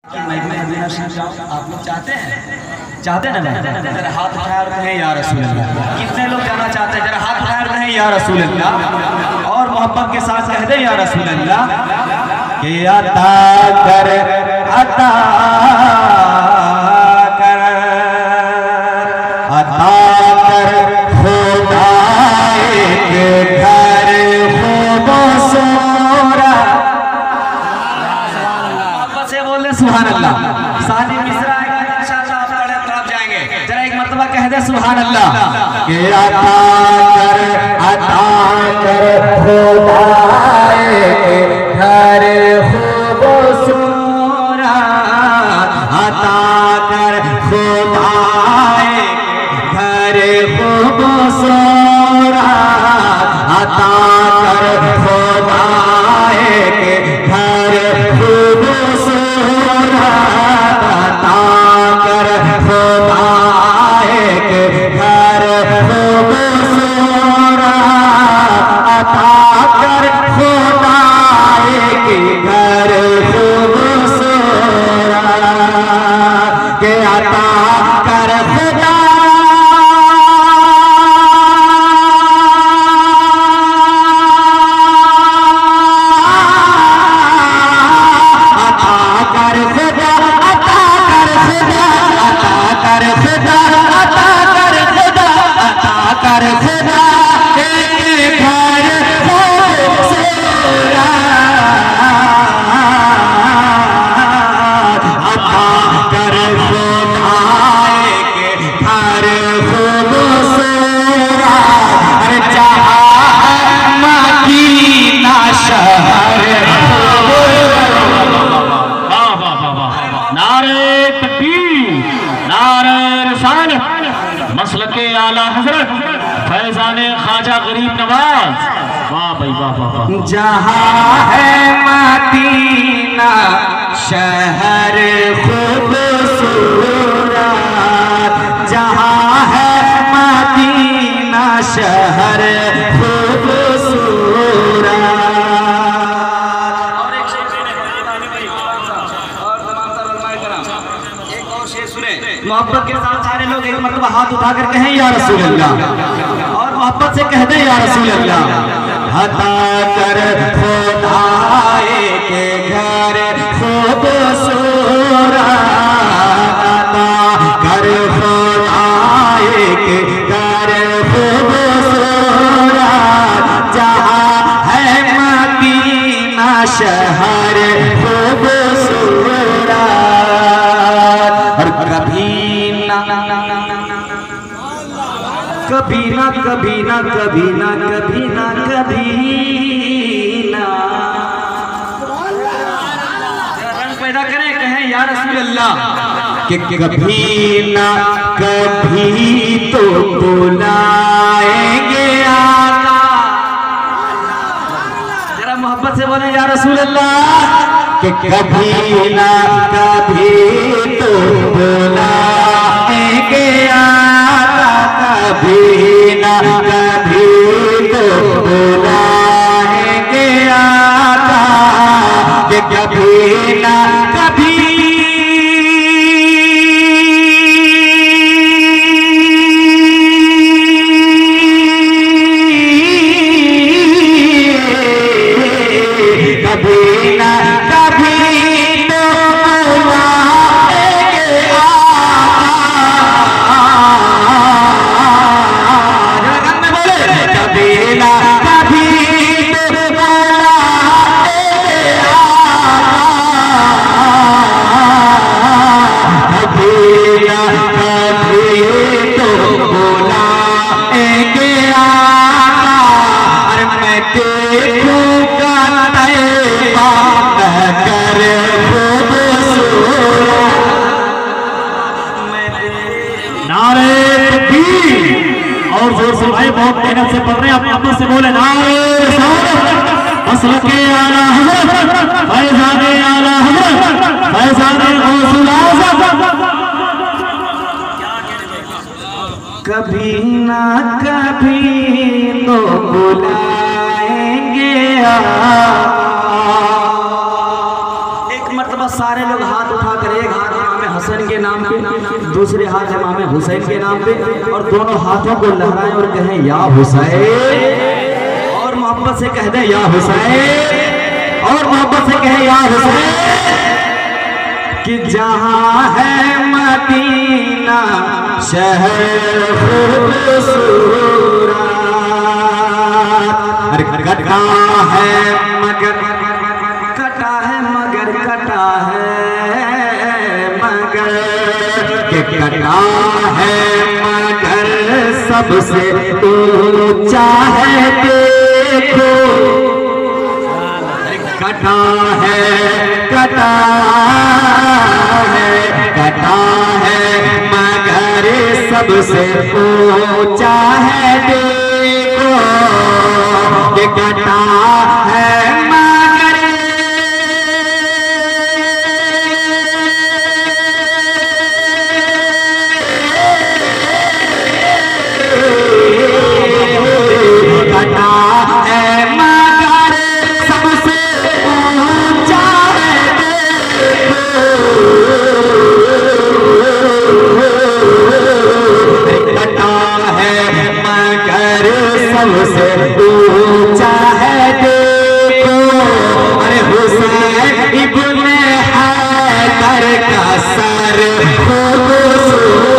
आप लोग चाहते हैं ना? जरा हाथ उठाए और कहें या रसूल अल्लाह। कितने लोग जाना चाहते हैं? जरा हाथ उठाए और कहें या रसूल अल्लाह, और मोहब्बत के साथ कह दे या रसूल अल्लाह कि अता कर अता कर अता कर खुदा एक घर खूबसूरत। मोहब्बत से बोल दे सुभान अल्लाह। सादी मिश्रा इंशाअल्लाह आप पढ़े तब जाएंगे। जरा एक मर्तबा कह दे सुभान अल्लाह कि अता कर खुदा एक घर खूबसूरत। अता कर खुदा एक घर खूबसूरत। अता कर खुदा एक घर खूबसूरत। अता कर खुदा एक घर खूबसूरत। अता कर खुदा एक घर खूबसूरत के अता कर खुदा मसलके आला हजरत फैजाने ख्वाजा गरीब नवाज। वाह भाई वाह वाह वाह। जहाँ है मदीना शहर खूबसूरत। जहाँ है मदीना शहर खूबसूरत। मोहब्बत के साथ सारे लोग एक मतलब हाथ उठा कर कहें या रसूल अल्लाह, और मोहब्बत से कह दे या रसूल अल्लाह। अता कर खुदा एक घर खूबसूरत। अता कर खुदा एक घर खूबसूरत। जहाँ है मदीना शहर खूबसूरत। और कभी ना कभी ना कभी ना कभी ना कभी ना कभी ना रंग पैदा करें, कहें या रसूल अल्लाह कि कभी ना कभी तो बुलाएंगे आका। जरा मोहब्बत से बोले या रसूल अल्लाह कि कभी ना कभी तो बुलाएंगे आका। कभी ना कभी तो बुलाएंगे आका कि कभी ना कभी और जोर से भाई बहुत मेहनत से पढ़ रहे हैं, अपने अपने से बोले नारे मसलके आला हजरत फैजाने आला हजरत फैजाने गौसुल आज़म। कभी ना कभी तो बुलाएंगे एक मर्तबा बस सारे लोग हाथ उठा कर, एक हाथ इमाम हसन के नाम पे, दूसरे हाथ इमाम हुसैन के नाम पे, और दोनों हाथों को लहराएं और कहें या हुसैन, और मोहब्बत से कह दें या हुसैन, और मोहब्बत से कहें या हुसैन। कि जहां है मदीना शहर खूबसूरत, कटा है मगर कटा है मगर कटा है मगर के कटा है मगर सबसे ऊंचा है देखो, कटा है कटा मगर सबसे ऊंचा है देखो, ये कटा है मगर कटा है मगर सबसे ऊंचा है सबसे ऊंचा है देखो। अरे हुसैन इब्ने हैदर का सर खूबसूरत